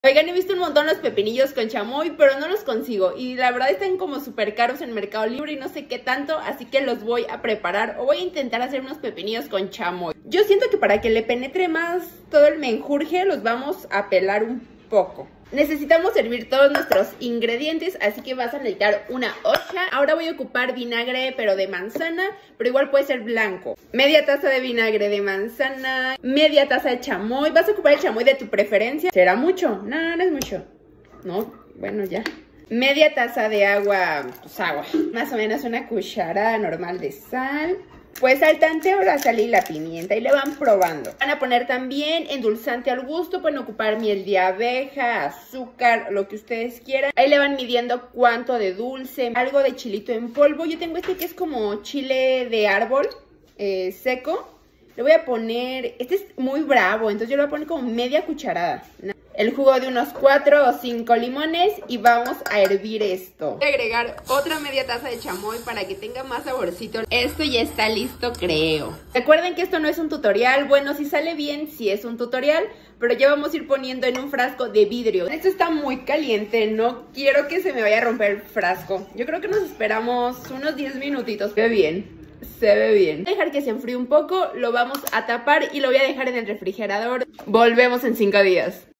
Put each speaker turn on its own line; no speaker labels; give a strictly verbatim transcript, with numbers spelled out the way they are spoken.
Oigan, he visto un montón los pepinillos con chamoy, pero no los consigo. Y la verdad están como súper caros en Mercado Libre y no sé qué tanto, así que los voy a preparar o voy a intentar hacer unos pepinillos con chamoy. Yo siento que para que le penetre más todo el menjurje, los vamos a pelar un poco. Necesitamos hervir todos nuestros ingredientes, así que vas a necesitar una olla. Ahora voy a ocupar vinagre, pero de manzana, pero igual puede ser blanco. Media taza de vinagre de manzana, media taza de chamoy. Vas a ocupar el chamoy de tu preferencia. ¿Será mucho? No, no es mucho. No, bueno, ya. Media taza de agua, pues agua. Más o menos una cucharada normal de sal. Pues al tanteo la sal y la pimienta y le van probando. Van a poner también endulzante al gusto, pueden ocupar miel de abeja, azúcar, lo que ustedes quieran. Ahí le van midiendo cuánto de dulce, algo de chilito en polvo. Yo tengo este que es como chile de árbol eh, seco. Le voy a poner, este es muy bravo, entonces yo le voy a poner como media cucharada. El jugo de unos cuatro o cinco limones y vamos a hervir esto. Voy a agregar otra media taza de chamoy para que tenga más saborcito. Esto ya está listo, creo. Recuerden que esto no es un tutorial. Bueno, si sale bien, sí es un tutorial, pero ya vamos a ir poniendo en un frasco de vidrio. Esto está muy caliente, no quiero que se me vaya a romper el frasco. Yo creo que nos esperamos unos diez minutitos. Se ve bien. Se ve bien. Voy a dejar que se enfríe un poco, lo vamos a tapar y lo voy a dejar en el refrigerador. Volvemos en cinco días.